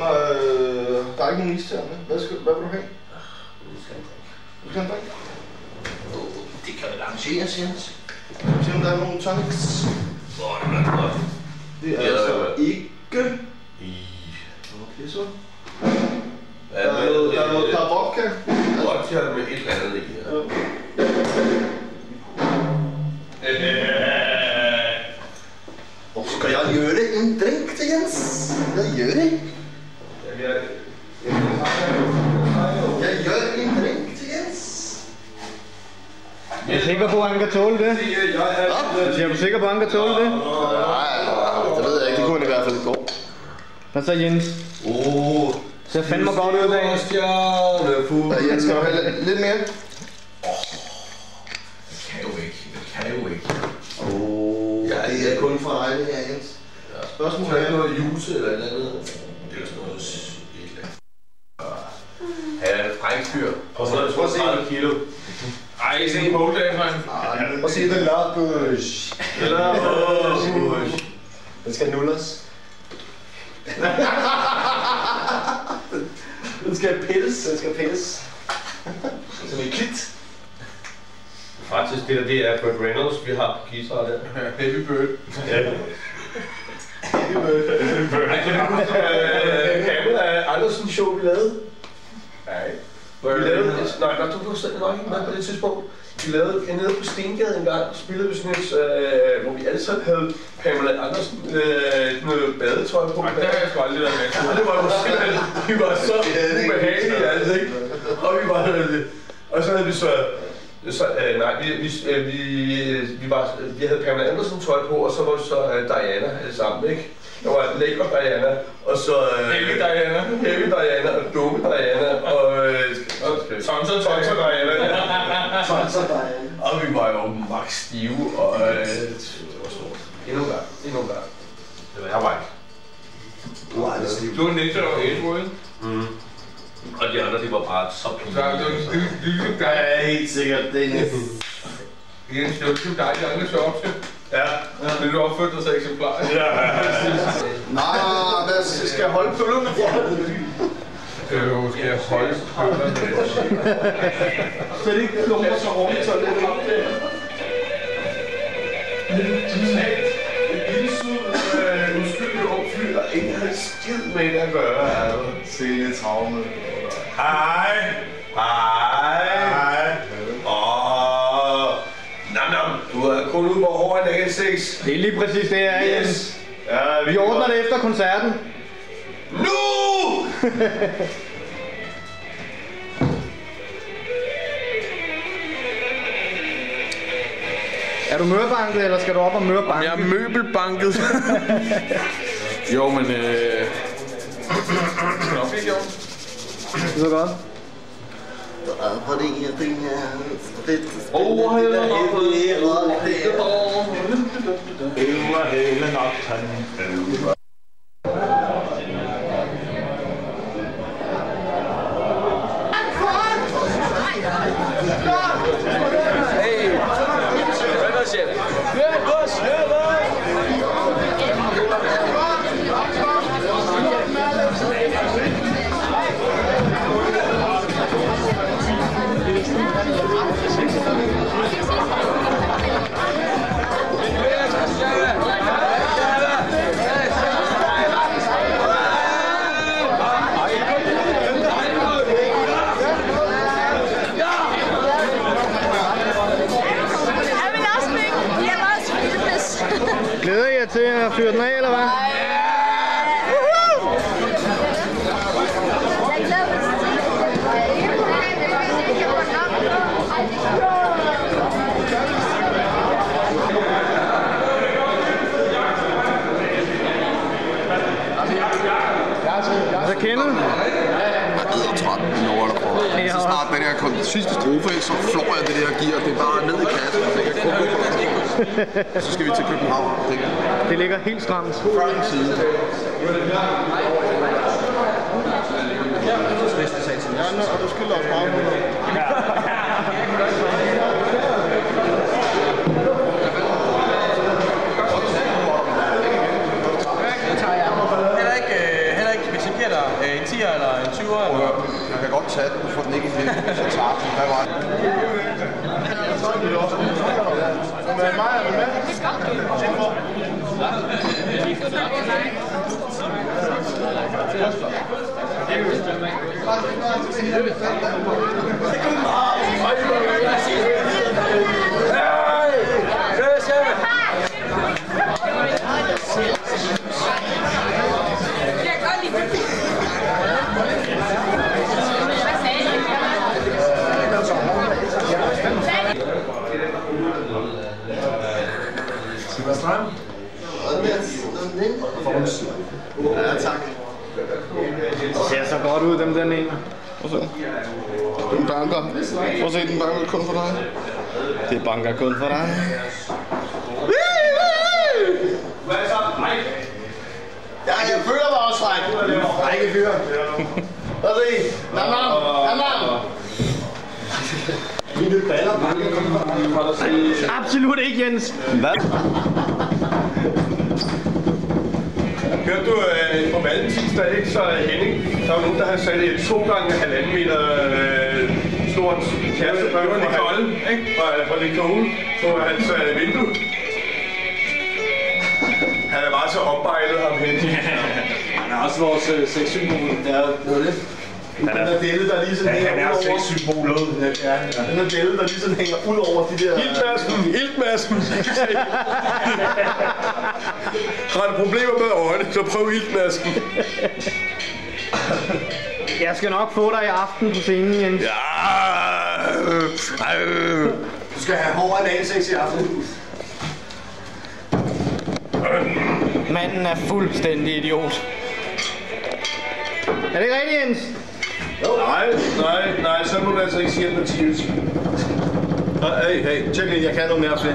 der er ikke nogen isterner. Hvad vil du have? Du skal have en drink. Det kan vel arrangeres, Jens. Se om der er nogle tonics. Det er altså ikke. Okay, så. Der er vodka. Vodka med et eller andet i her. Skal jeg gjøre en drink til Jens? Jeg gør det. Jeg gør en drink til Jens. Er du sikker på, at han kan tåle det? Er du sikker på, at han kan tåle det? Nej, det ved jeg ikke. Det kunne han i hvert fald i går. Hvad så, Jens? Ser fandme godt ud i dag. Jens, skal du have lidt mere? Det kan jo ikke. Det er kun for dig, det her, Jens. Spørgsmålet er noget juice eller et eller andet. Det er sådan noget han er en frænkfyr. Prøv at se 30 kilo. Ej, se en måldag, mand. Prøv at se den larbush. Den skal nulles. Den skal pilles. Som en klit. Faktisk, det er Burt Reynolds, vi har på guitar der. Baby Bird. Baby Bird. Kan du huske Campbell af Andersen show, vi lavede? Nej. Vi lavede, nej, du var selv nok ikke med på det tidspunkt. Vi lavede nede på Stengade en gang, spillede vi sådan et, hvor vi alle sammen havde Pamela Andersen noget badetøj på. Nej, det har jeg sgu aldrig været med. Og det var jo simpelthen, vi var så ubehagelige, altså ikke? Og og så havde vi så vi havde Pamela Andersen tøj på, og så var vi så Diana alle sammen, ikke? Der var lækker Diana, og så Heavy Diana og dumme Diana, og Tonser Diana. Og vi var jo max stive, og det var stort. Endnu en gang. Det var jeg var ikke. Du var næste år ædru, ikke? Og de andre, de var bare så pinlige. Der er helt sikkert, Dennis. Jens, det var ikke dig, de andre så op til. Ja. Men du opførte dig så eksemplarisk. Nej, hvad skal jeg holde pøllerne for? Skal jeg holde pøllerne? Så det ikke klumper så rummet så lidt op der. En lille sød, uskyldig ung fyr, der ikke havde skid med det at gøre. Se lidt traume. Hej. Du er kun ude på over en dag 6. Det er lige præcis det, jeg er, Jens. Ja, Vi ordner det efter koncerten. Nu! Er du mørbanket, eller skal du op og mørbanke? Jeg er møbelbanket. Jo, men skal nok ikke, jo. Det er godt. Fordi det er lidt... hele natten. Glæder I jer til at fyre den af, eller hvad? Så Kenneth? Jeg er træt, så snart den her sidste strofe, så flår jeg det der gear, det er bare ned i kassen, og så skal vi til København. Det ligger helt stramt. Før en side. Ja, og du skylder os meget. Heller ikke hvis jeg giver dig en 10'er eller en 20'er? Jeg kan godt tage den, for den ikke er helt, så tager den. Hvad var det? Med mig er med. Ja, tak. Det ser så godt ud, dem den ene. Prøv at se. Den banker. Prøv at se, den banker kun for dig. Det banker kun for dig. Ja, jeg føler mig også fræk. Frække fyre. Prøv at se. Nam. Mine baller banker kun for dig. Absolut ikke, Jens. Hvad? Hørte du på valentinsdag, ikke? Så Henning, der var nogen, der havde sat et 2 gange 1,5 meter stort kærestebrev på Nicole, ikke? Fra Nicole på hans vindue. Han er bare så opbejlet, ham Henning. Han er også vores sexsymbol. Det er det. Den der delle, der lige sådan hænger ud over. sexsymbolet. Ja, den der delle, der lige sådan hænger ud over de der... Iltmasken! Har du problemer med øjnene, så prøv iltmasken. Jeg skal nok få dig i aften på scenen, Jens. Ja. Du skal have hård analsex i aften. Manden er fuldstændig idiot. Er det ikke rigtigt, Jens? Nej, så må du altså ikke sige, at Mathias. Hey, tjek lige, jeg kan noget mere fedt.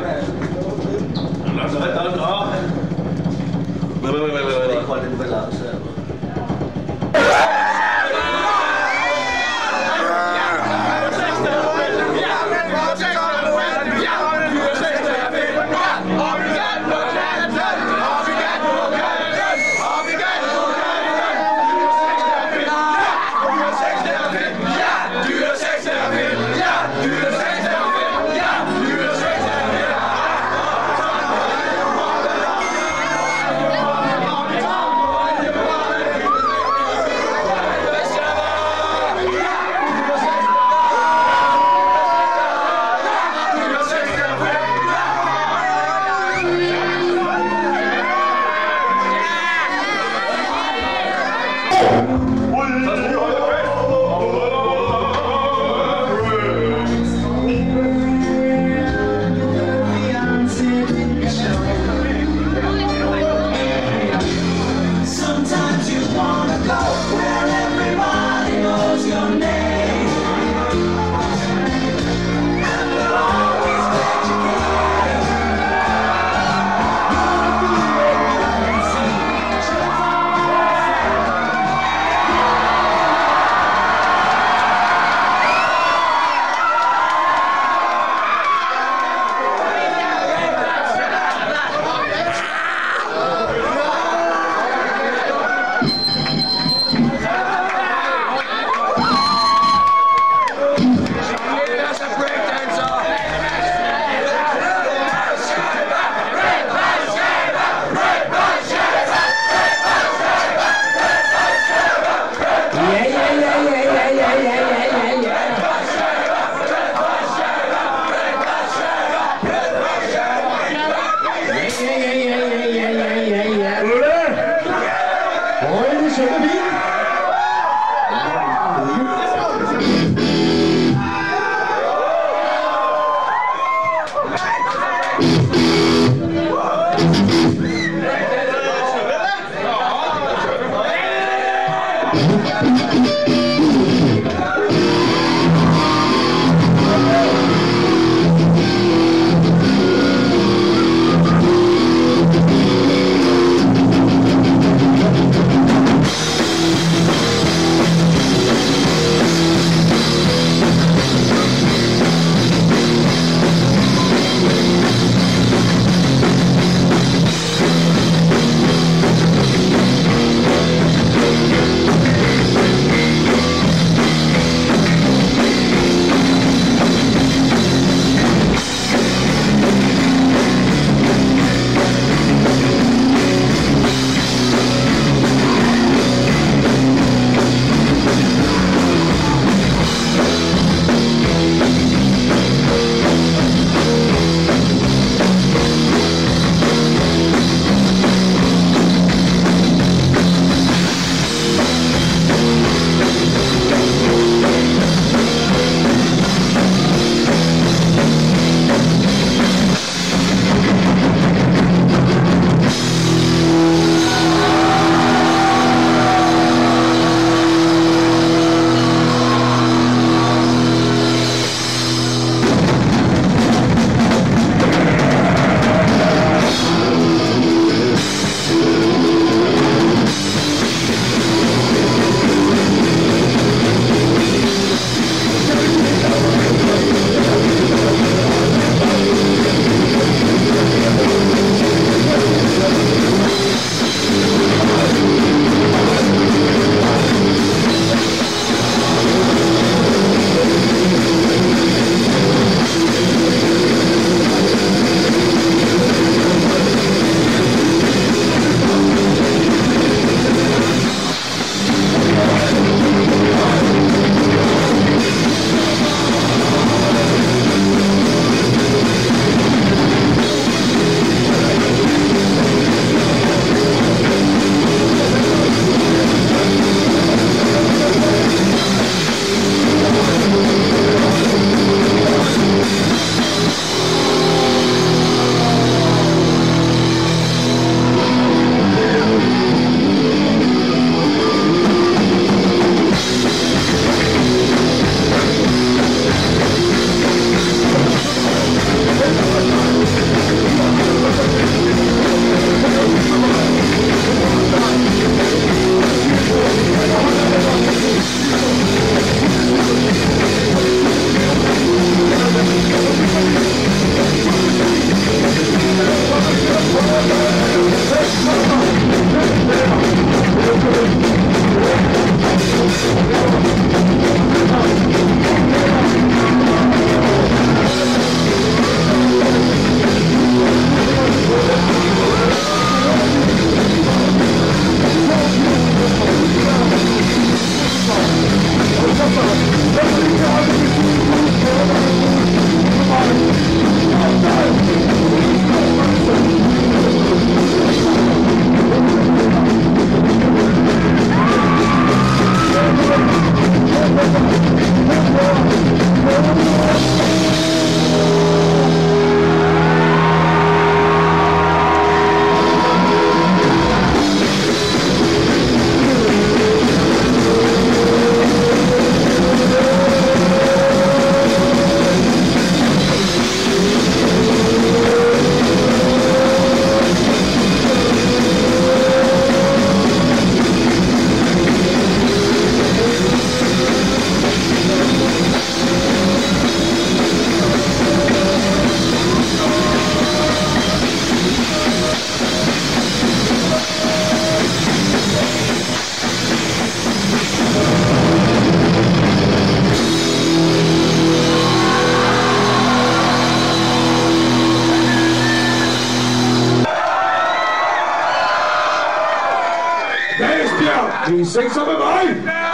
Vil I sekser med mig?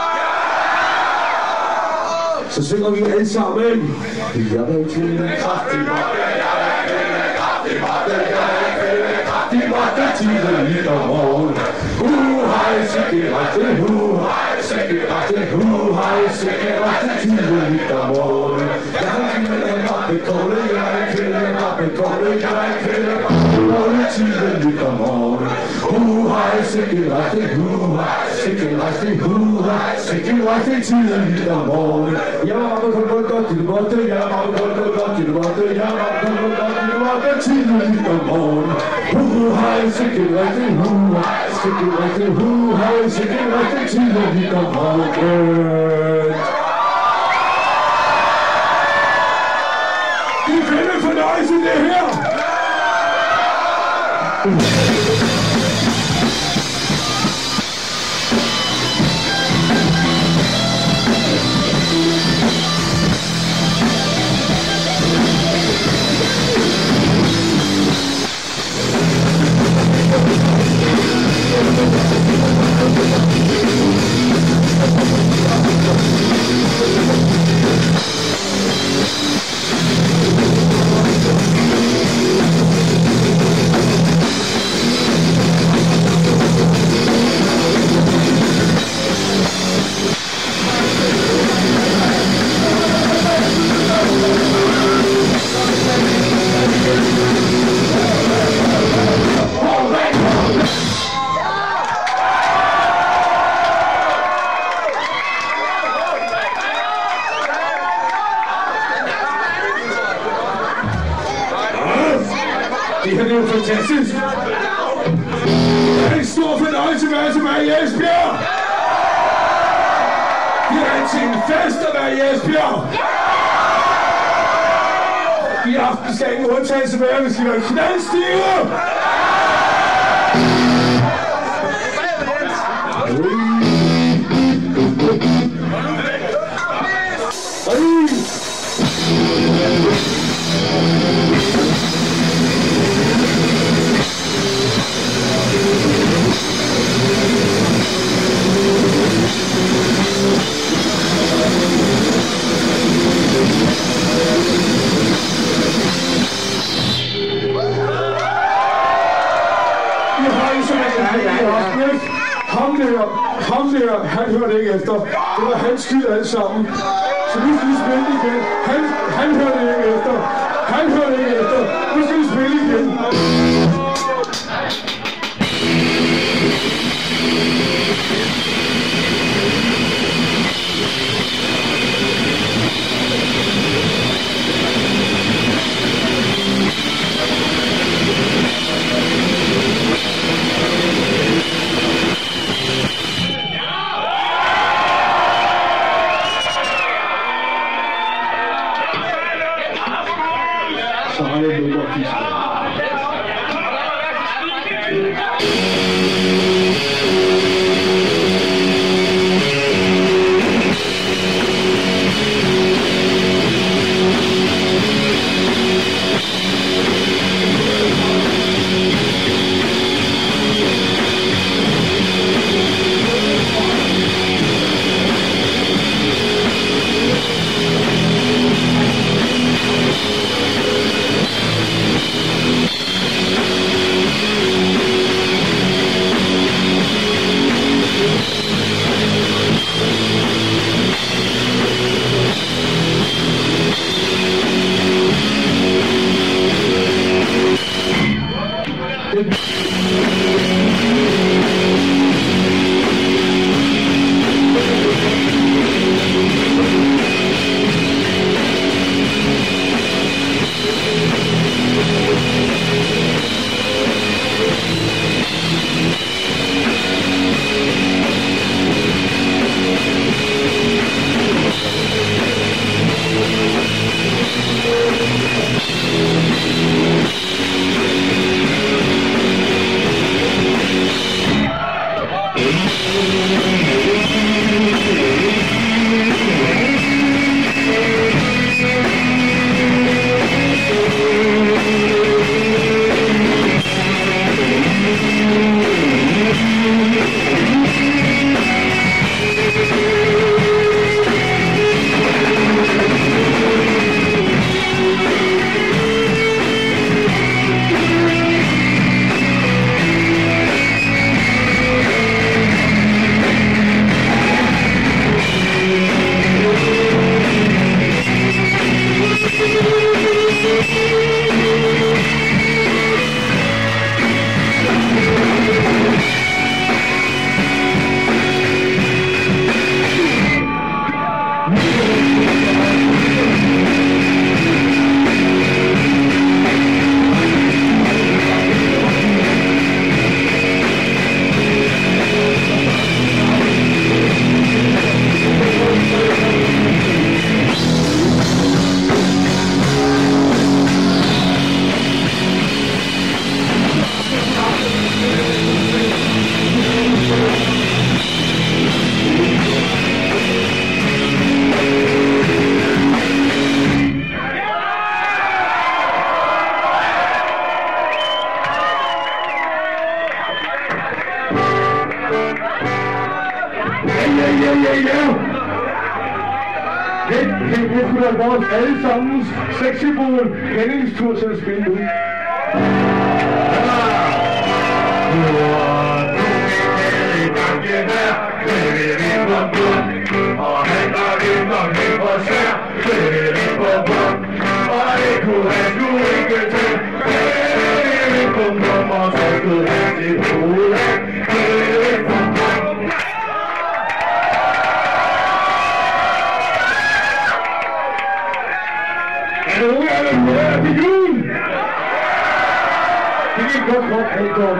Så synger vi alle sammen. Jeg vil til en kraftig magt. De magter tiden i og morgen. Hej, sikkerhedte, hej, sikkerhedte, hej, sikkerhedte, tiden i og morgen. Jeg har givet en rappekåle, jeg er kvinde, rappekåle, jeg er kvinde, rappekåle, tiden i og morgen. Hej, sikkerhedte, hej, sikkerhedte, hej, sikkerhedte, tiden i og morgen. Jeg var rappekåle godt i det måtte, jeg var rappekåle godt i det måtte, jeg var rappekåle godt i det måtte, tiden i og morgen. Hej, sikkerhedte, hej, sikkerhedte, hej, sikkerhedte, tiden i og morgen. Det er fandme fornøjelse, det her! Det her er jo fantastisk. Det er en stor fornøjelse at være tilbage i Esbjerg. Det er altid en fest at være i Esbjerg. I aften skal ingen undtagelse være, vi skal være knaldstive. Ham der, han hørte ikke efter. Det var hans skyld alle sammen. Så nu skal vi spille igen. Han hørte ikke efter. Han hørte ikke efter. Nu skal vi spille igen. Så har jeg noget at kigge. Det skulle være vores allesammens sexsymbol. Kendingstur til at spille nu. Og han var vinderen helt for svær. Klædelig på bund. Og det kunne han nu ikke til. Klædelig på nummer, så skulle han til hovedet. Klædelig på bund. Er du med til jul? Det gik godt, helt godt.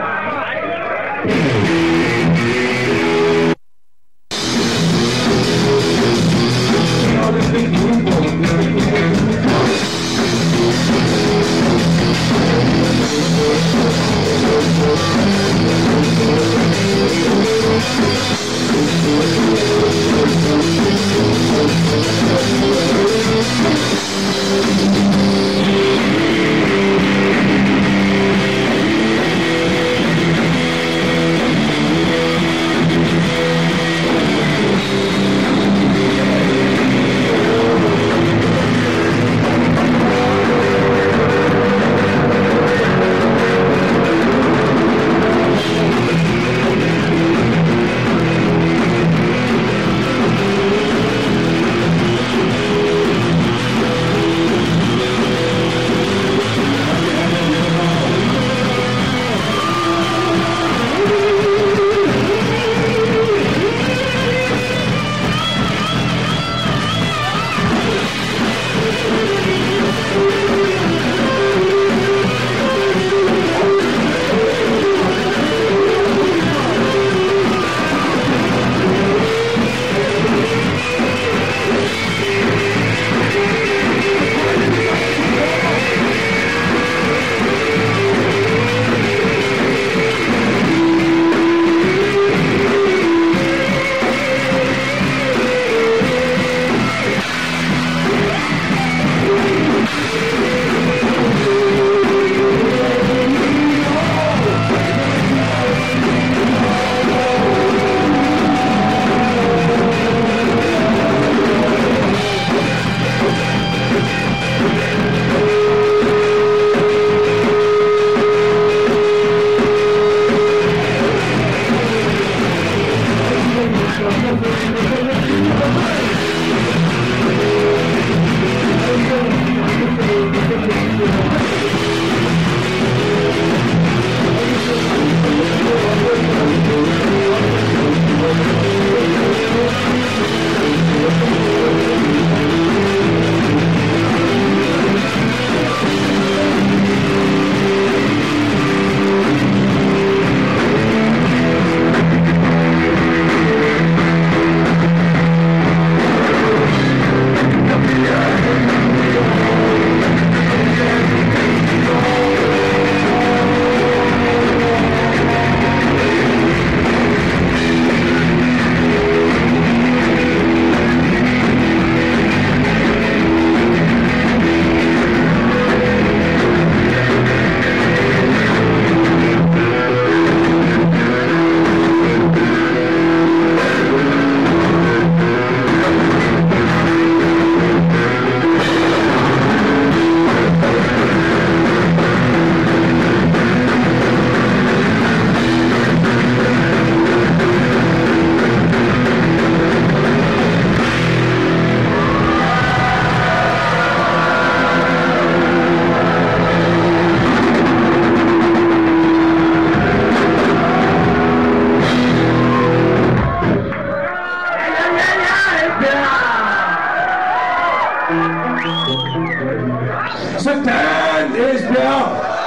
Sådan, Esbjerg!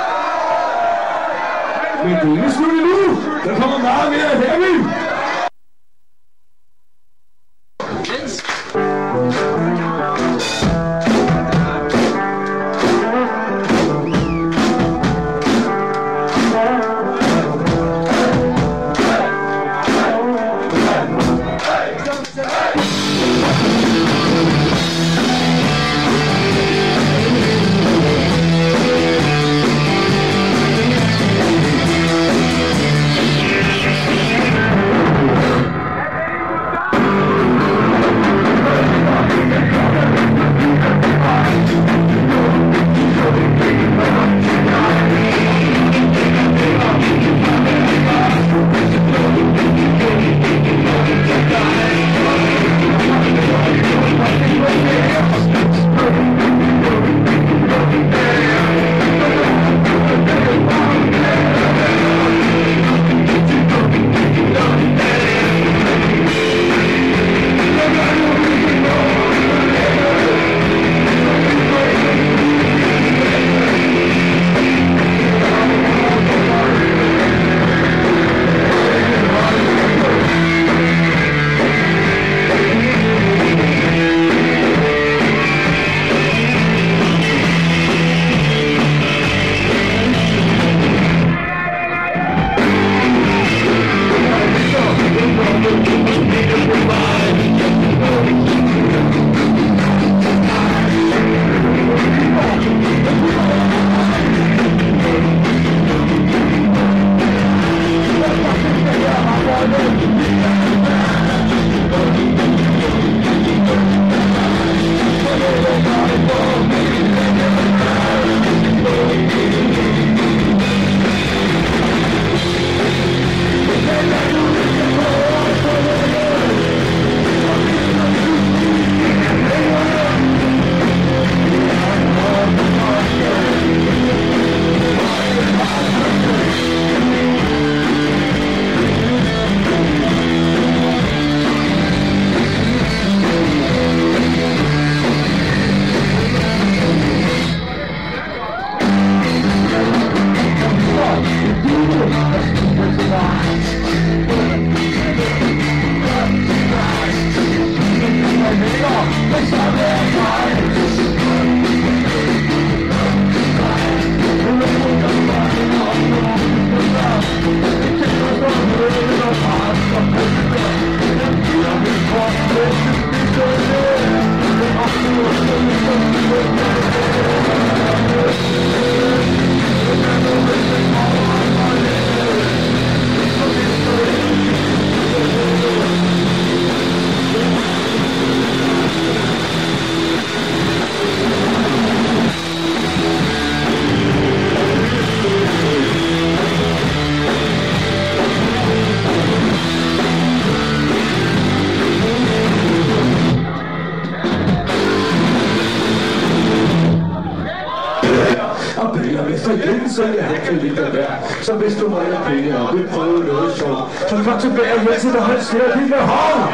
Men det er ikke slut endnu. Der kommer meget mere heavy. hvis igen, så jeg ikke lidt af værd. Så hvis du mangler penge og vil prøve noget sjovt, så kom tilbage og hjælp til dig, han ser det med hov.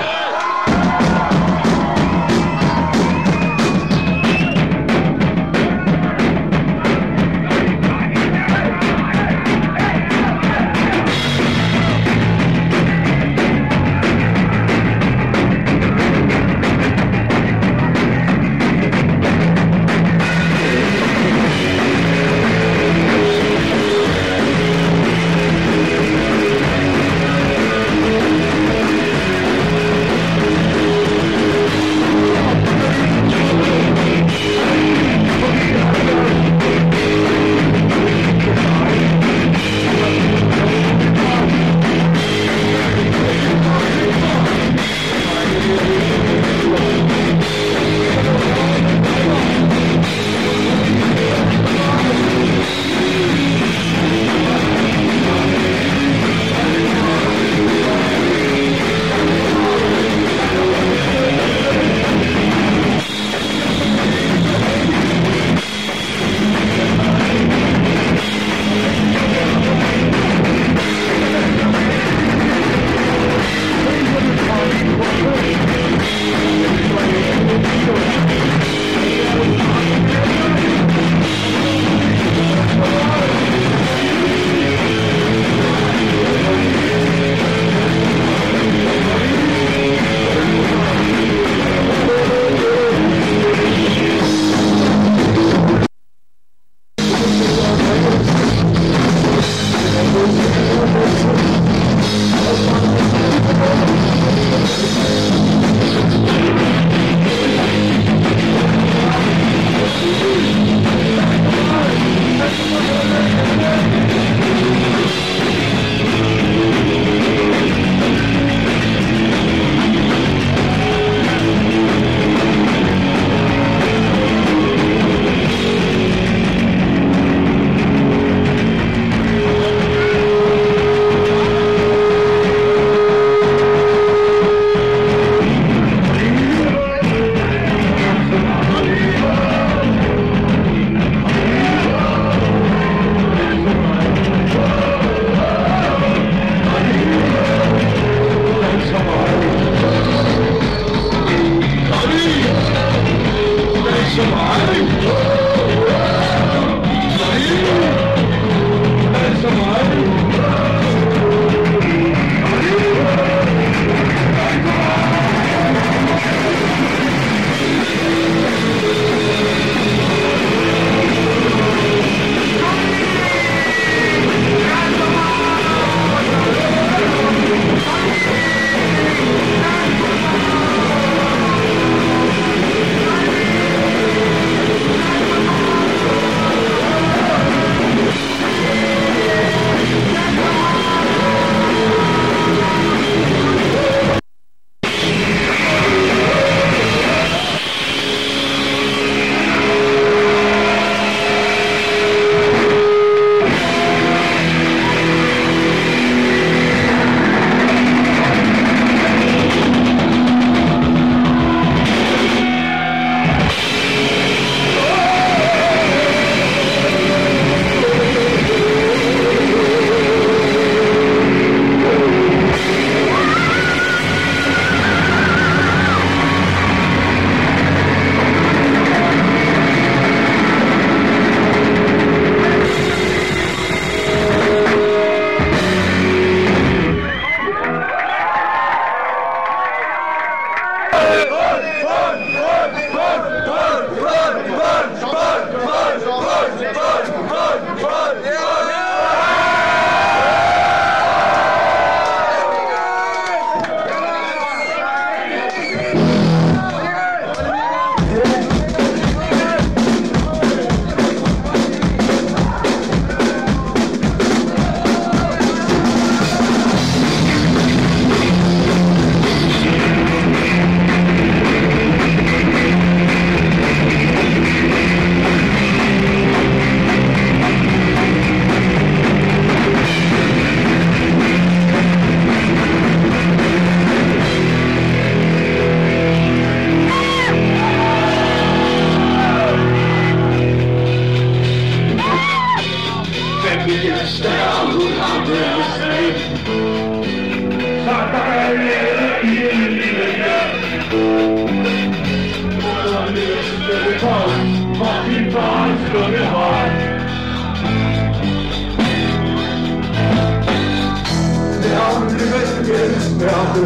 smerte.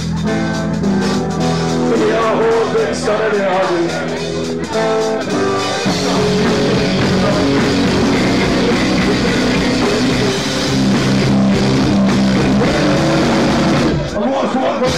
Jeg har håbet, sådan er det. Og hvor er sort?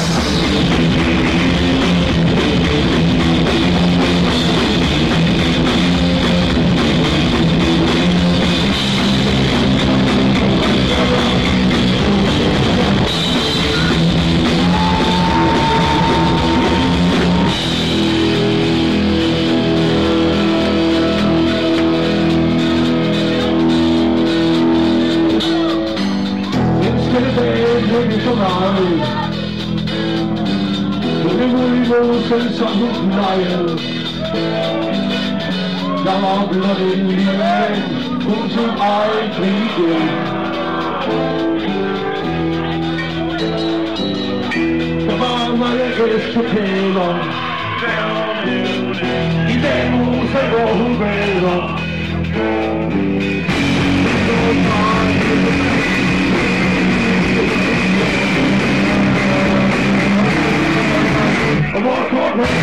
Som plejede. Jeg var blot en lille mand, hun som aldrig igen. Der var mange gæstepaler i den huse, hvor hun vader. Og hvor står det?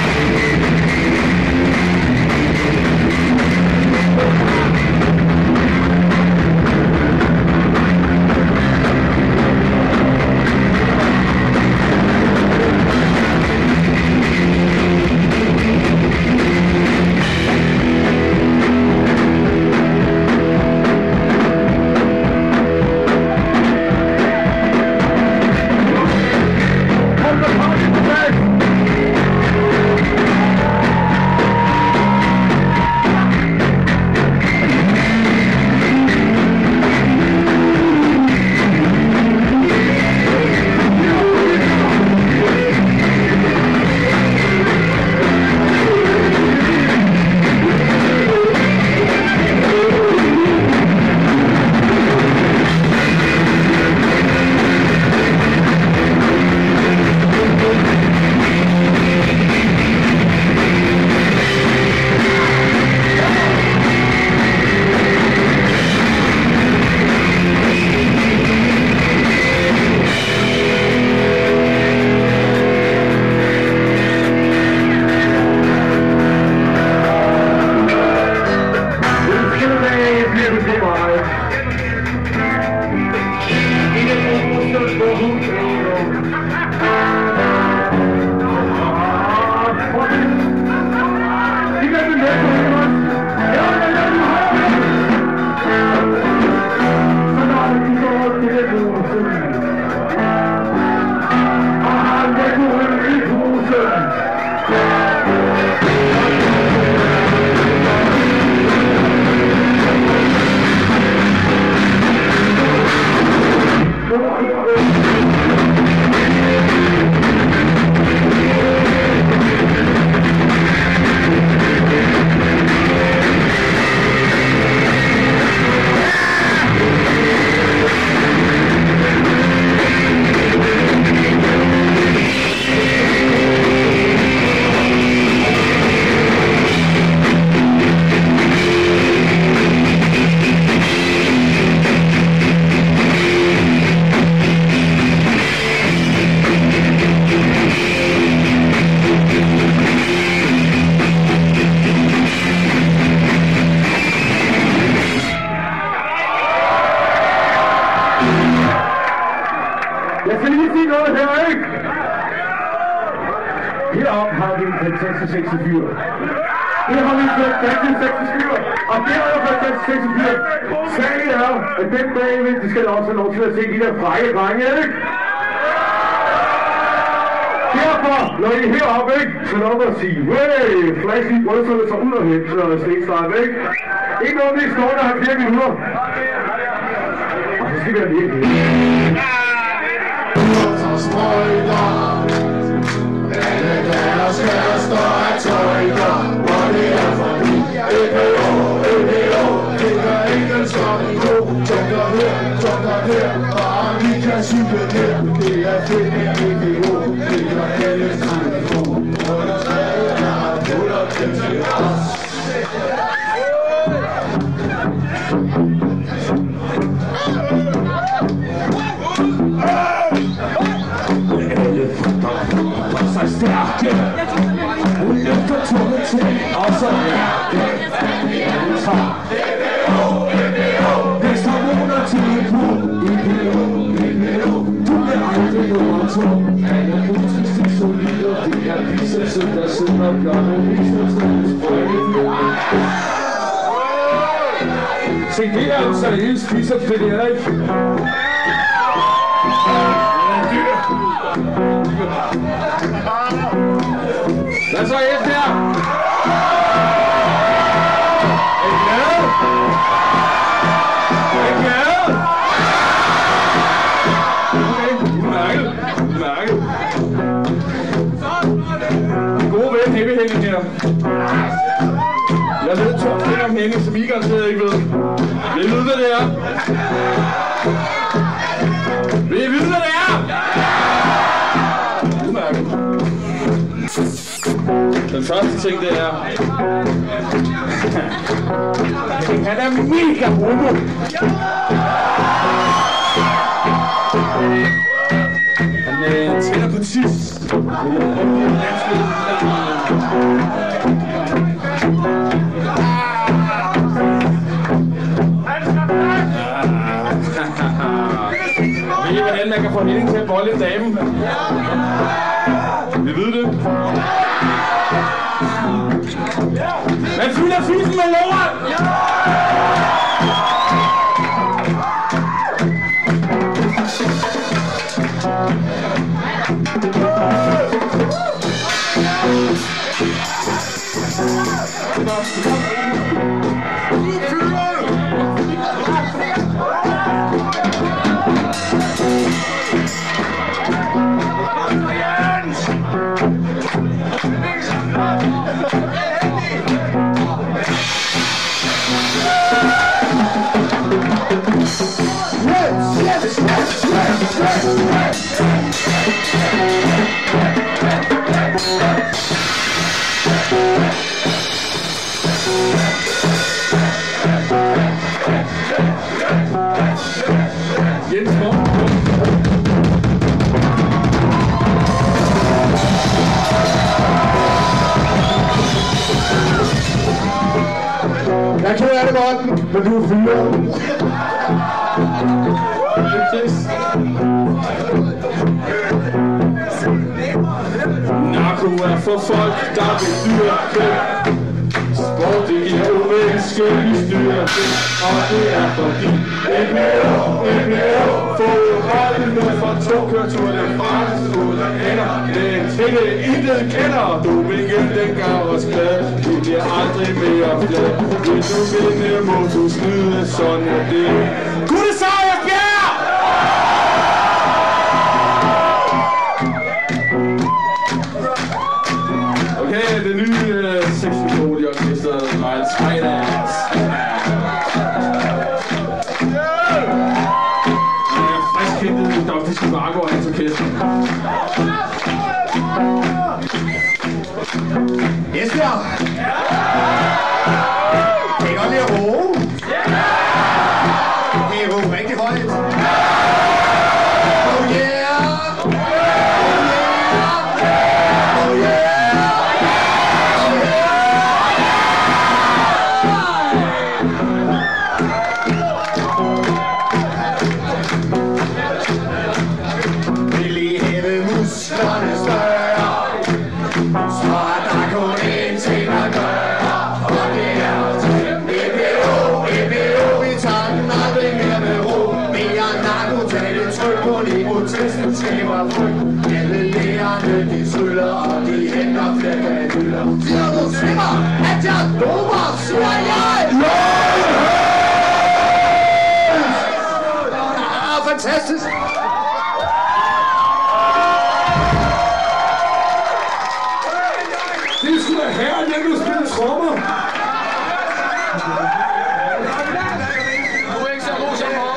Heroppe har vi en fantastisk sexy fyr. Her har vi en fantastisk sexy fyr. Og der er en fantastisk sexy fyr. Sagen er, at den bagved, de skal også have lov til at se de der frække drenge, ikke? Derfor, når I er heroppe, ikke? Så er op at sige, hey, flash i brysterne, så ud og hen, så stegstart, ikke? Ikke noget, vi står der har 4 minutter. Og så skal vi have lige her. Alle deres kærester er tøjder, hvor det er forbi. Det gør ingen skam i go. Tunker her, bare vi kan cykle her. Det er fedt med EPO, det gør alle sammen i go. Og der stadig er 100 til os. og så stærke. Hun løfter tungen til, og så mærke. Hun tager hvis der runder til på EPO. Du bliver aldrig nummer 2. Han er fuldstændig solid, og det er bicepsen, der sidder og gør med bicepsens sprøjte. Se, det er jo seriøst biceps, det der, ikke? Hvad så efter her? Er I glade? Er I glade? Okay, udmærket. Den gode ven Heavy her. Jeg ved 2 ting om Henning, som I garanteret ikke ved. Vil I vide, hvad det er? Vil I vide, hvad det er? Udmærket. Den første ting, det er... Han er mega homo. Han tænder på tis. Ved I, hvordan man kan få Henning til at bolle en dame? Vi ved det. Man fylder fisen med lort! Jeg kan af det godt, men du er fyret. Narko er for folk, der vil dyrke. Sport, det giver umenneskelig styrke. Og det er fordi EPO fodboldene fra Tokyo Tour de France uden ender. Det er ting, det intet kender. Dopingen, den gør os glad. Vi bliver aldrig mere flad. Hvis du vinde, må du snyde, sådan er det. Gud sejr, Bjerg! Okay, det nye sexsymbol-orkester, Miles Finance. Friskhentet Dr. Chivago og hans orkester. Esbjerg! Kan I godt lide at råbe? Kan I råbe rigtig højt? Oh yeah! Oh yeah! Vil I have musklerne større? Så er der kun én ting at gøre, og det er at tage EPO. Vi tager den aldrig mere med ro. Mere narko, tag det tryk på niveau-testen, skaber frygt. Alle lærerne, de tryller, og de henter flere kanyler. Siger du til mig, at jeg doper, siger jeg! Fantastisk! Det er sgu da herren, jeg vil spille trommer. Du er ikke så god som mig.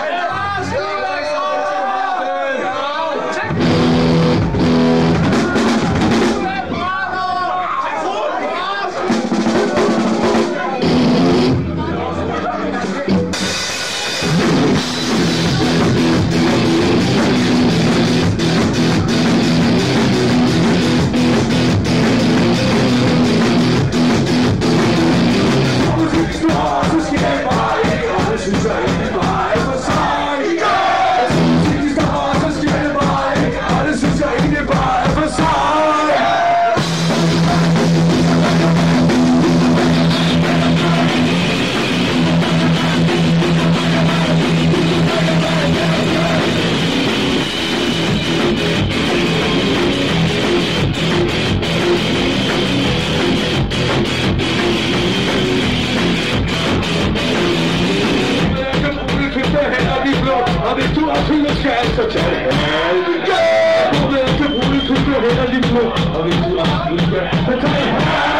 hænder lige på, og hvis du også skal, så tager jeg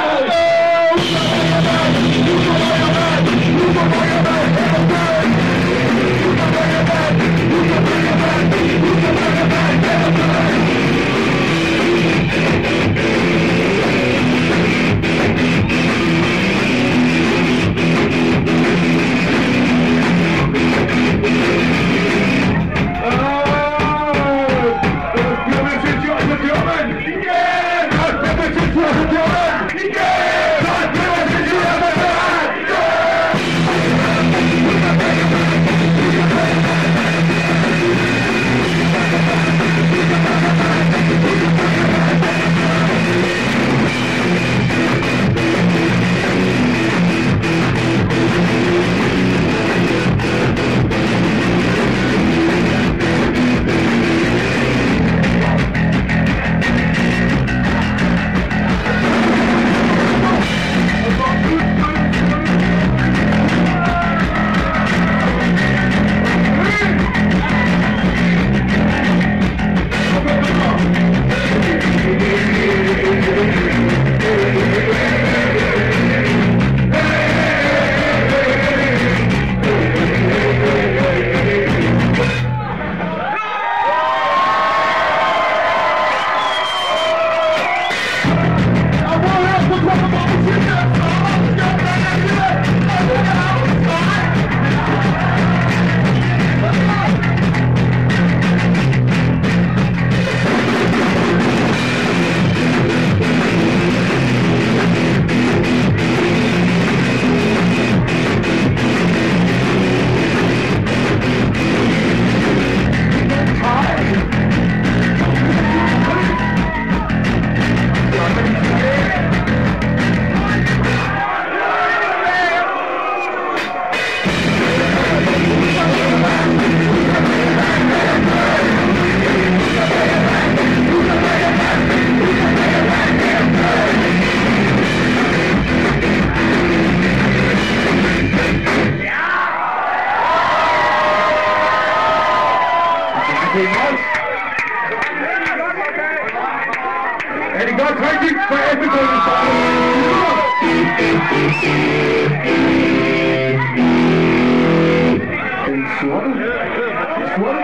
Er det godt rigtig for eftergående den sorte? Sorte?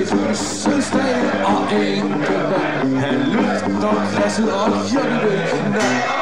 fødselsdag og enkeltdag. Han løfter glasset op, jeg vil knald.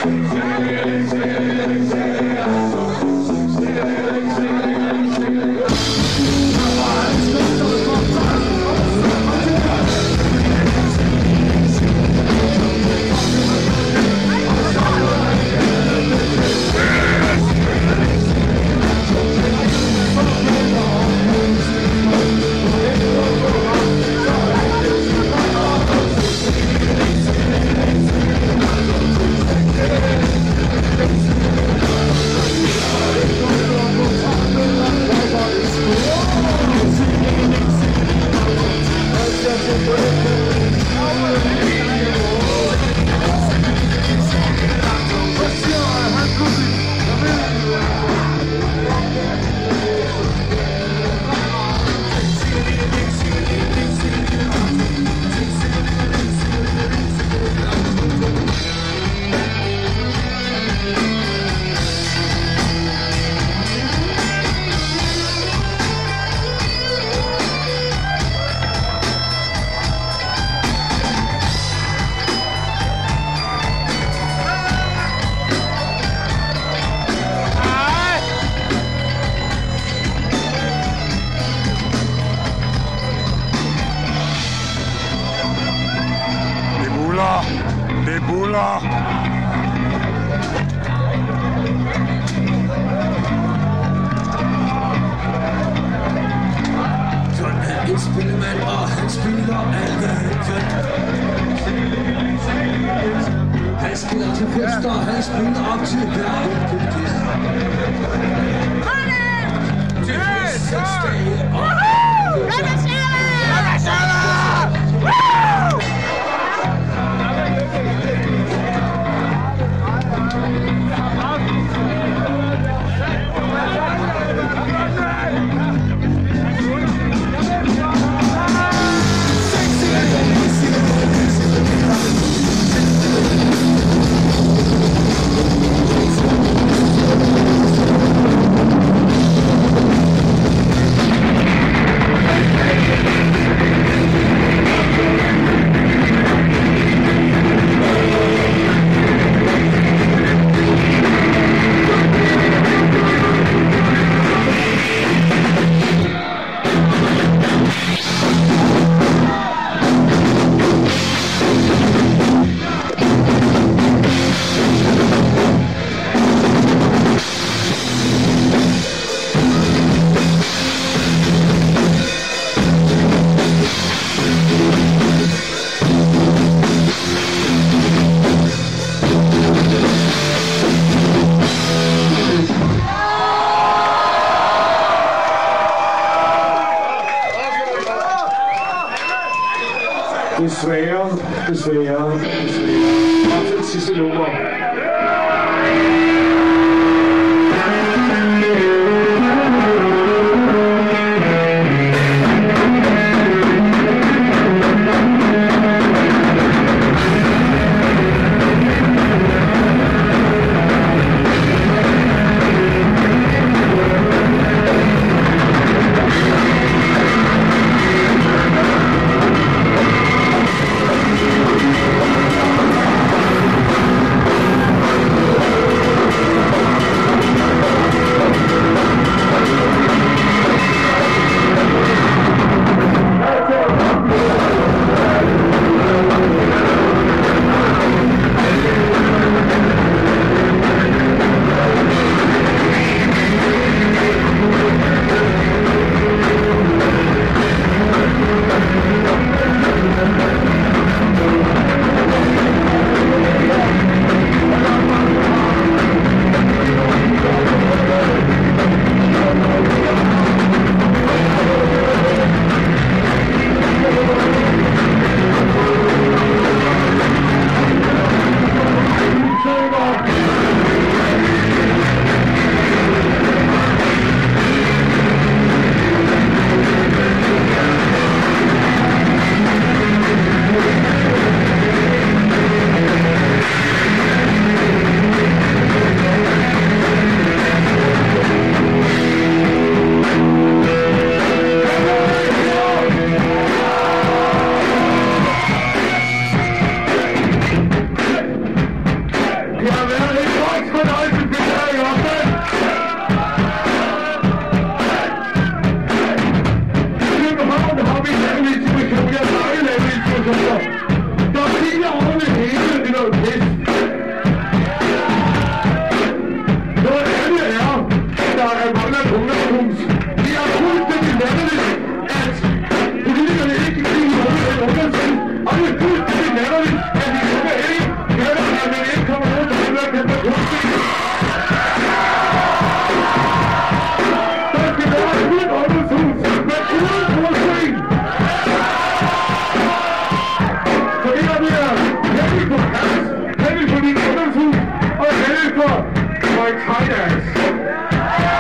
Det buller! John er en spillemand, og han spiller alle køn. Han spiller til fester, han spiller op til hver enkelt gæst. Til fødselsdag og Desværre. Op til det sidste nummer. slipper for en tight-ass.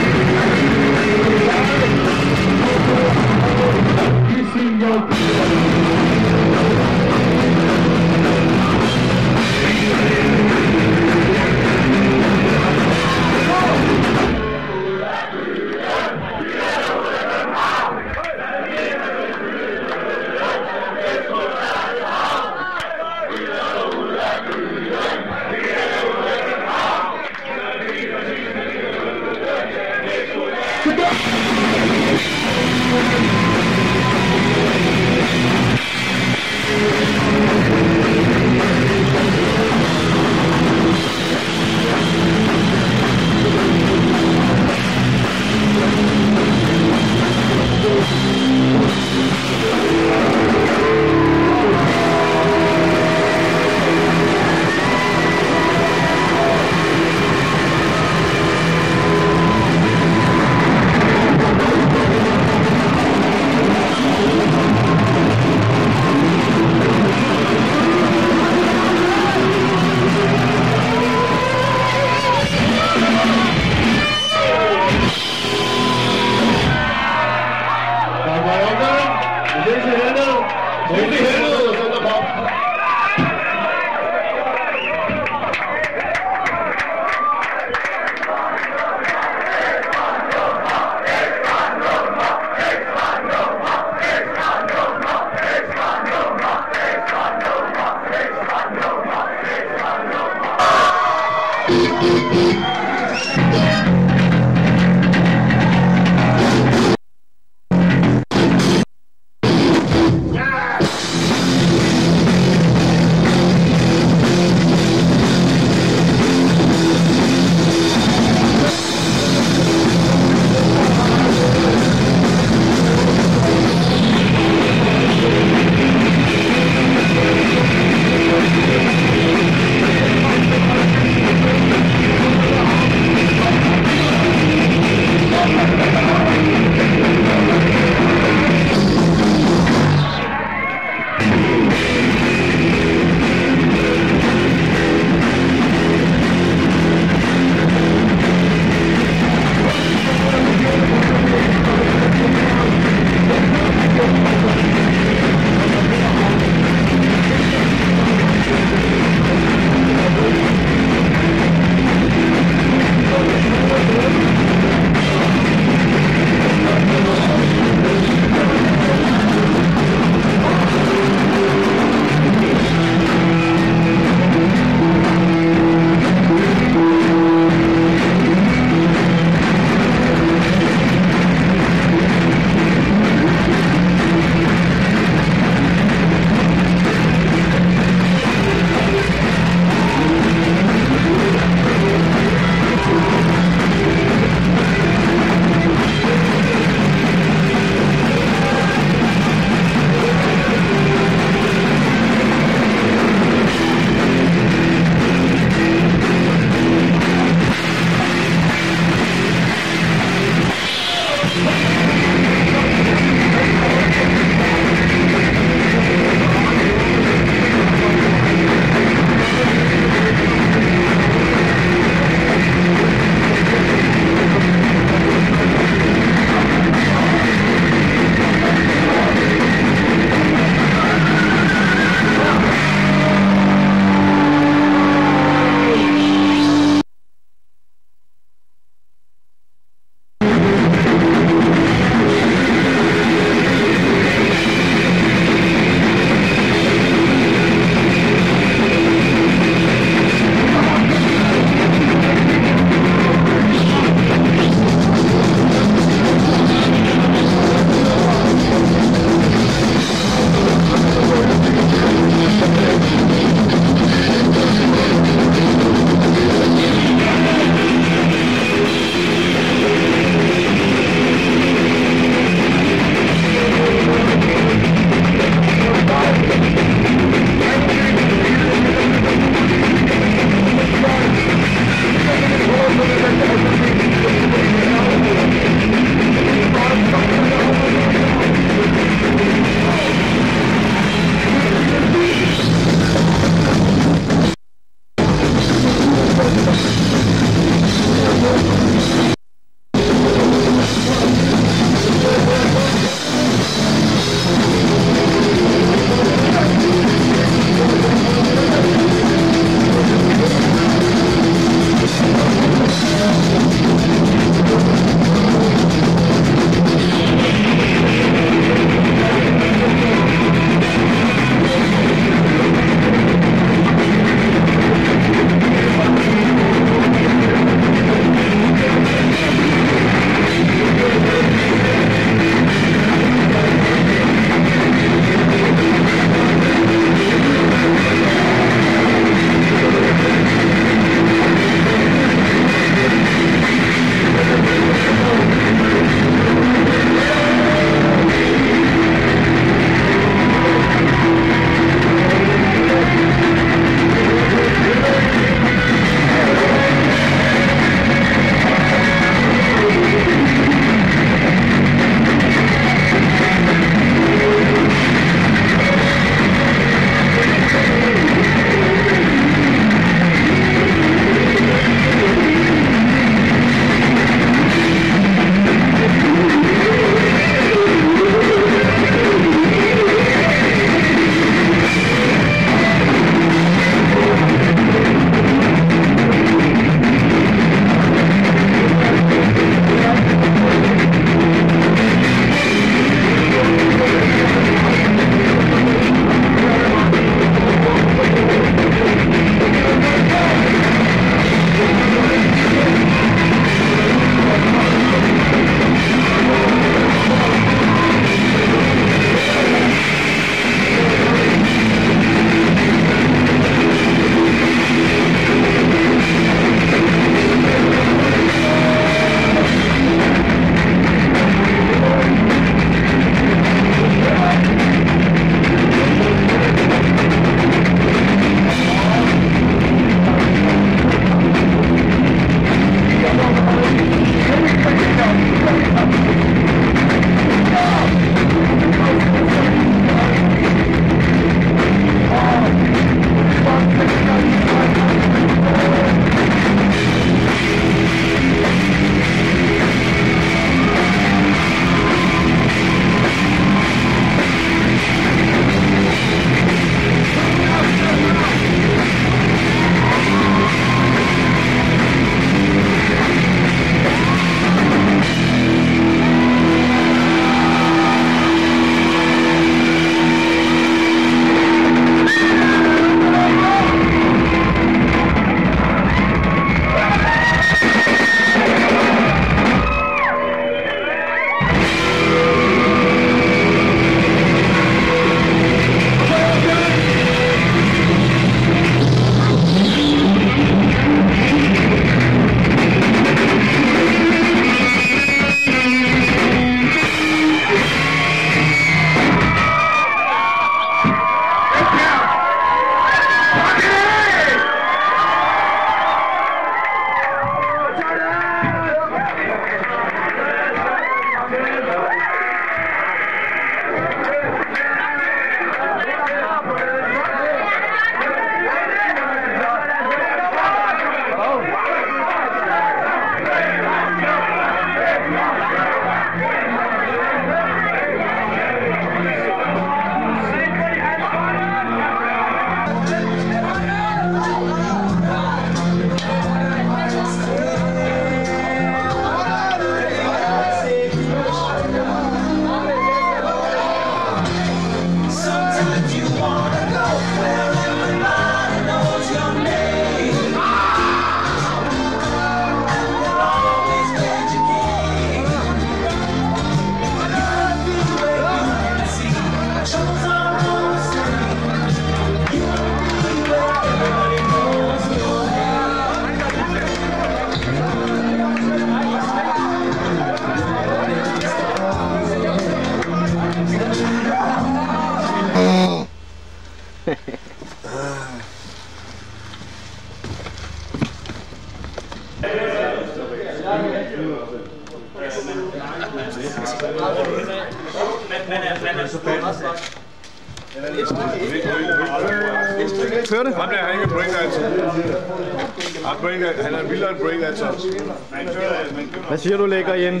Kører det? Ham der har ikke breakdancer. Han er en vildere end breakdancer. Hvad siger du, lækker Jens?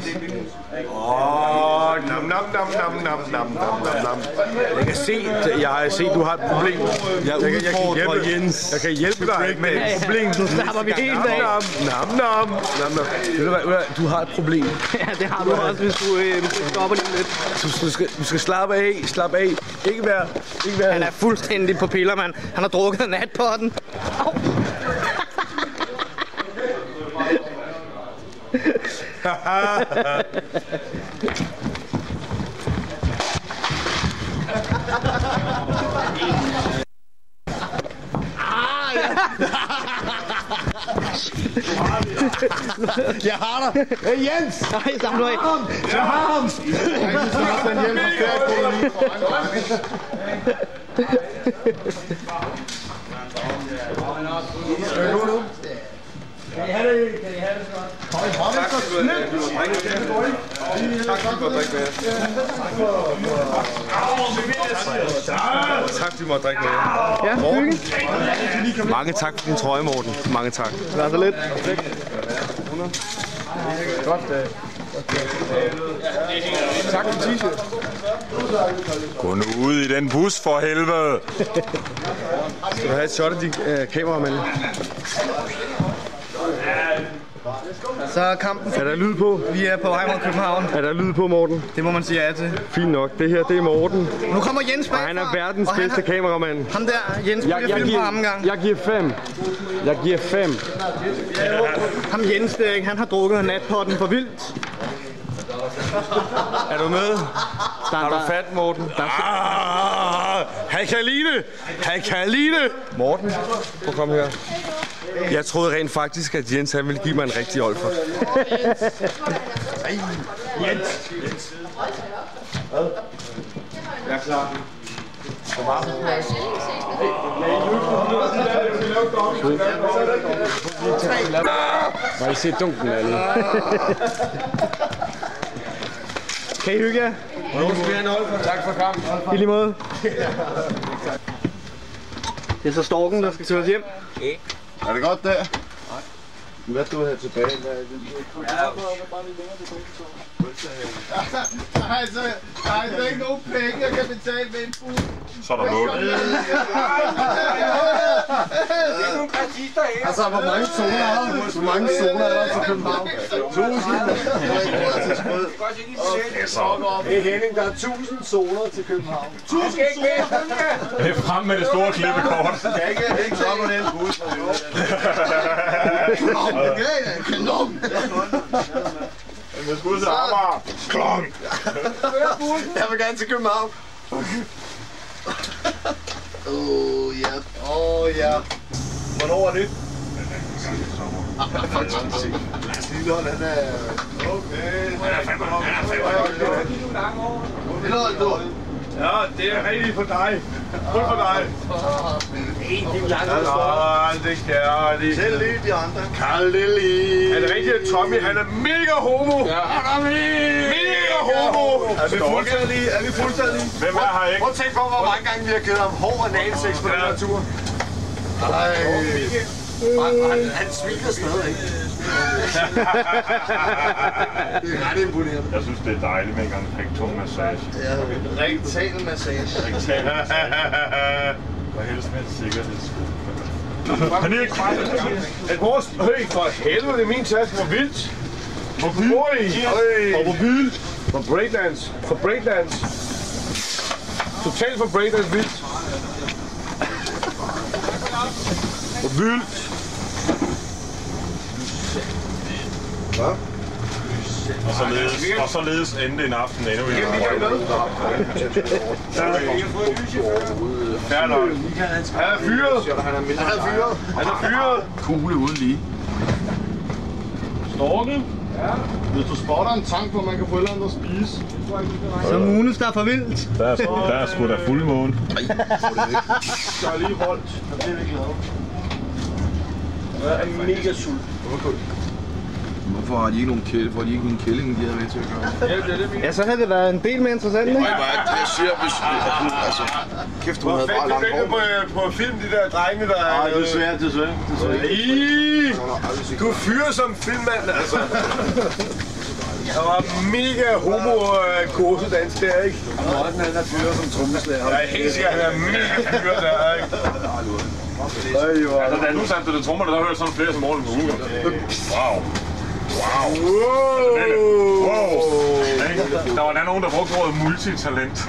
Nam nam nam nam nam nam nam. Jeg kan se, du har et problem. Jeg udfordrer Jens. Jeg kan hjælpe dig med et problem. Nu slapper vi helt af. Nam. Ved du hvad, du har et problem. Ja, det har du også, hvis du stopper lige lidt. Du skal slappe af. Ikke være. Han er fuldstændig på piller, mand. Han har drukket natpotten. Au. Jeg har dig. Hey Jens! Nej, slap nu af. Jeg har ham! Kan I have det så godt? Tak for Tak, du måtte drikke med. Ja, hygge. Mange tak for din trøje, Morten. Mange tak. Det var så lidt. Godt. Tak for t-shirt. Gå nu ud i den bus for helvede. Skal du have et shot af din kameramand? Så er kampen. Er der lyd på? Vi er på vej mod København. Er der lyd på, Morten? Det må man sige ja til. Fint nok. Det her, det er Morten. Nu kommer Jens bagfra. Og han er verdens bedste kameramand. Ham der, Jens, bliver filmet på ham en gang. Jeg giver 5. Ham Jens der, ikke? Han har drukket natpotten for vildt. Er du med? Har du fat, Morten? Han kan lide det! Morten, prøv at komme her. Jeg troede rent faktisk, at Jens han ville give mig en rigtig olfer. Jens! Jeg er klar. Må I se dunken alle? Kan I hygge jer? Tak for kampen. I lige måde. Det er så storken, der skal tage os hjem. Er det godt der? Hvad du have tilbage? Der er altså ikke nogen penge, jeg kan betale med en bus. Så er der lukket. Det er nogle partister her. Altså, hvor mange zoner er der til København? 1000. Det er Henning, der er 1000 zoner til København. 1000 zoner! Det er frem med det store klippekort. Jeg kan ikke stoppe den bus. Kanon! Jeg skal ud til Amager. Klong! Jeg vil gerne til København. Ja. Hvornår er det? Lillehold, han er... Okay. Lillehold, Ja, det er rigtigt for dig. Kun for dig. det er kærligt. Selv lige de andre. Kald det lige. Er det rigtigt, at Tommy han er mega homo? Ja. Mega homo! Er vi fuldstændige? Hvem er her ikke? Prøv at tænke på, hvor mange gange vi har givet ham hård analsex på den her tur. Ej. Han smiler stadig. Det er ret imponerende. Jeg synes, det er dejligt med en gang tung massage. Ja, rektal massage. Og helst med en sikkerhedssko. Panik! Et vores... Høj, for helvede, det er min taske. Hvor vildt! Hvor vildt! For breakdance. Totalt for breakdance vildt. Hvor vildt! Hvad? Og således endte en aften endnu en gang. Fair nok. Han er fyret! Kugle uden lige. Storken? Ja. Hvis du spotter en tank, hvor man kan få et eller andet at spise. Så Munes, der er for vildt. Der er sgu da fuldmåne. Nej, det er ikke. Der er lige holdt. Det er vi glade. Jeg er mega sulten. Hvorfor har de ikke nogen kælling, de havde med til at gøre? Ja, så havde det været en del mere interessant, ikke? Jeg siger, hvis altså, kæft, hun havde bare langt hår. På film, de der drenge, der... Nej, desværre. Du fyrer som filmmand, altså. Der var mega homo-kursedans der, ikke? Morten, han er fyret som trommeslager. Jeg er helt sikker, han er mega fyret der, ikke? Altså, da nu satte det trommerne, der hørte sådan flere som Morten på ugen. Wow. Der var der nogen, der brugte ordet multitalent.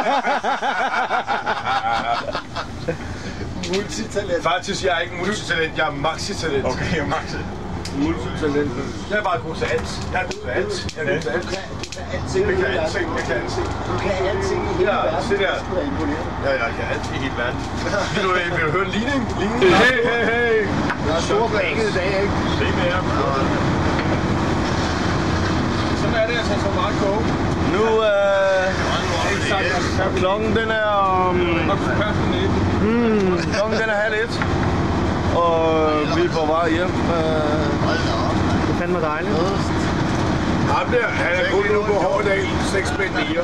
Multitalent? Faktisk, jeg er ikke multitalent, jeg er maxitalent. Okay, jeg er maxi. Multitalent. Jeg er bare god til alt. Jeg er god til alt. Jeg kan alting. Du kan alting i hele verden. Se der. Ja, jeg kan alt i hele verden. Vil du høre en ligning? Hey. Der er store bænke i dag, ikke? Se med jer. Sådan er det altså så meget gå. Nu klokken den er klokken den er 1:30. Og vi er på vej hjem. Det er fandme dejligt. Han er kun nu på Hårdal, 6 med 9.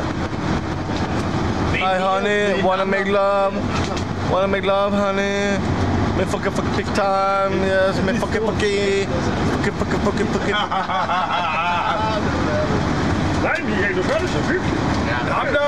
Hi honey, wanna make love honey. Men fuck big time, yes, men fuck. Nej, Michael, du gør det så hyggeligt. Ham der.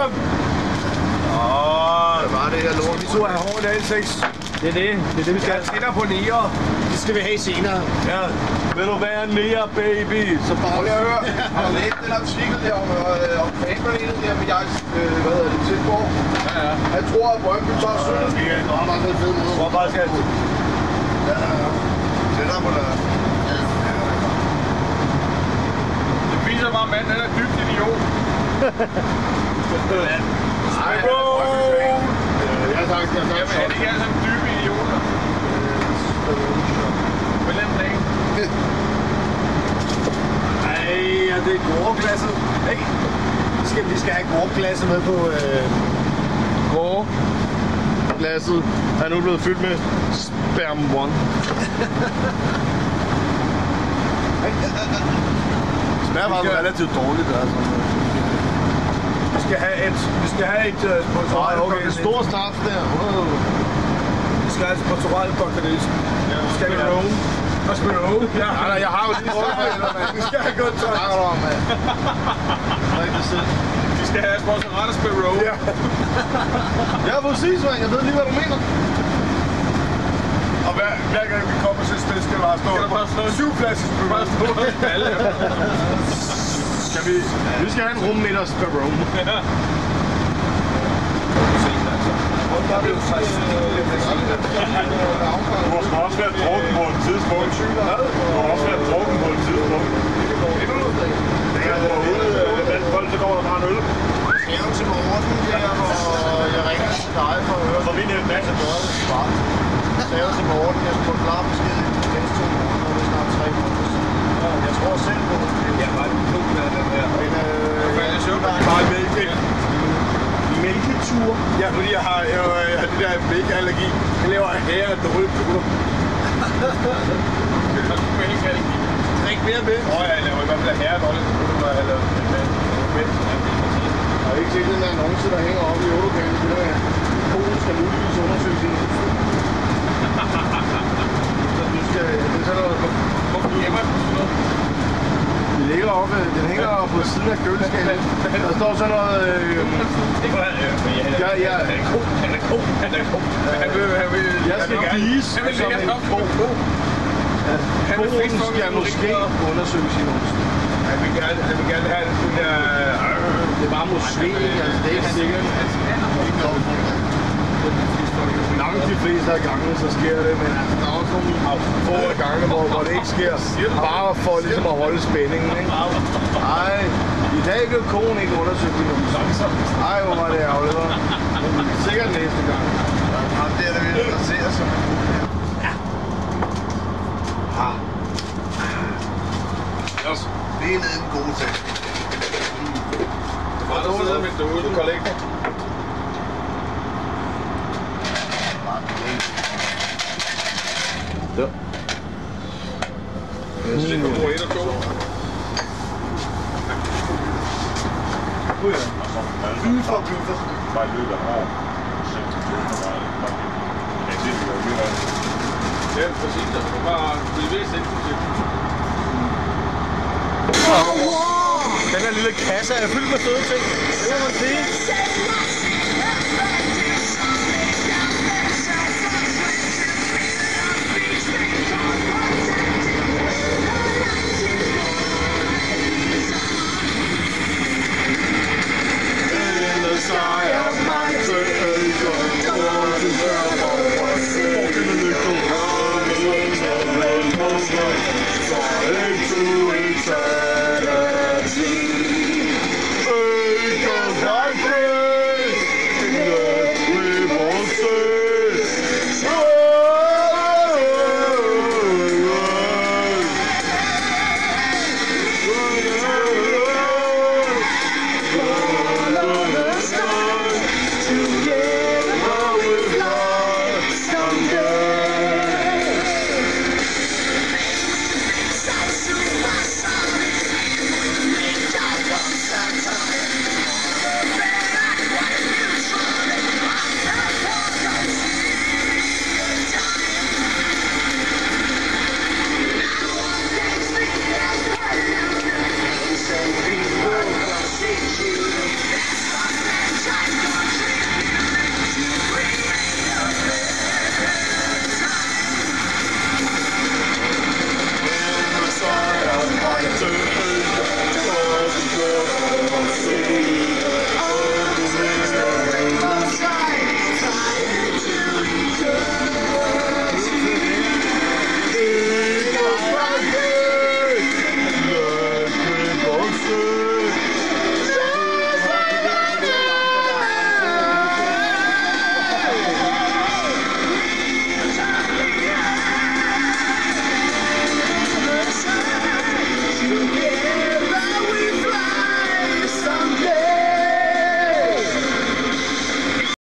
Det var det her lort. Vi to er Hårdal 6. Det er det vi skal. Jeg tænder på 9'er. Det skal vi have senere. Ja. Vil du være en nære, baby? Så bare... Prøv lige at høre. Har du læst den artikel der om fanpanelet der med Jais, hvad hedder det, Tilborg? Ja. Han tror, at Brøndby tager 17. Det er bare så fedt måde. Jeg tror bare, at Tættere på det. Det viser bare, at manden er dybt idiot. Ej, bro! Jeg har sagt, Jamen, er det ikke alle sammen dybe idioter? På den plan. Ej, ja, det er gårdklasse. Hey, vi skal have gårdklasse med på gårdglasset. Er nu blevet fyldt med sperm 1. Smager faktisk relativt dårligt, altså. Vi skal have et sponsorat. Okay, en stor start der. Vi skal have et sponsorat cocktailist. Vi skal have Rome. Og spille Rome. Ja, jeg har jo lige prøvet. Vi skal have godt tøj. Vi skal have sponsorat og spille Rome. Ja, præcis, man. Jeg ved lige, hvad du mener. Og hver gang vi kommer til et sted, skal der bare stå 7 pladser på bare stå alle. Vi skal have en rummidders per room. Du har sgu også været drukken på et tidspunkt. Du har også været drukken på et tidspunkt. Da jeg var ude blandt folk, så går der bare en øl. Jeg er til Morten her, og jeg ringer til dig for at høre. Så vinder jeg masse noget. Jeg er til Morten, jeg skal få klar besked i næste 2 måneder, det er snart 3 måneder. Jeg tror selv på det. Jeg var en klub med den her. Mælketur. Ja, fordi jeg har det der mælkeallergi. Jeg laver herre og dårlige turer. Mælkeallergi. Drik mere mælk. Jeg laver i hvert fald herre og dårlige turer, når jeg laver mælk. Jeg har ikke set den der annonce, der hænger oppe i Eurogaden. Det der Polen skal muligvis undersøge sin industri. Det er sådan noget... Den hænger oppe på siden af køleskabet. Der står sådan noget... Jeg skal vise som en ko. Polen skal måske undersøge sin industri. Han vil gerne have den der... Det er bare måske, altså det er ikke sikkert. Langt de fleste af gangene, så sker det, men altså, der er også nogle få gange, hvor det ikke sker. Bare for ligesom at holde spændingen, ikke? Ej, i dag blev konen ikke undersøgt endnu. Ej, hvor var det ærgerligt, hva'? Sikkert næste gang. Ham der, der vil interessere sig. Det er en god ting. Hvor er det med du kollektor? Ja. Jeg synes, du bruger 1 og 2. Buffer, buffer. Bare i løbet af år. Ja, præcis. Der skal bare blive ved sindssygt. Den her lille kasse er fyldt med søde ting. Det må man sige.